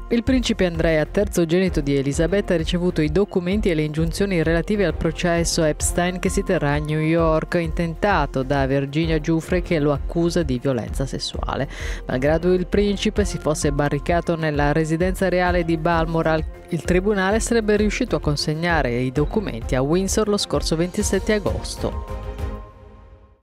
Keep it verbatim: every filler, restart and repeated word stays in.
Il principe Andrea, terzogenito di Elisabetta, ha ricevuto i documenti e le ingiunzioni relative al processo Epstein che si terrà a New York, intentato da Virginia Giuffre che lo accusa di violenza sessuale. Malgrado il principe si fosse barricato nella residenza reale di Balmoral, il tribunale sarebbe riuscito a consegnare i documenti a Windsor lo scorso ventisette agosto.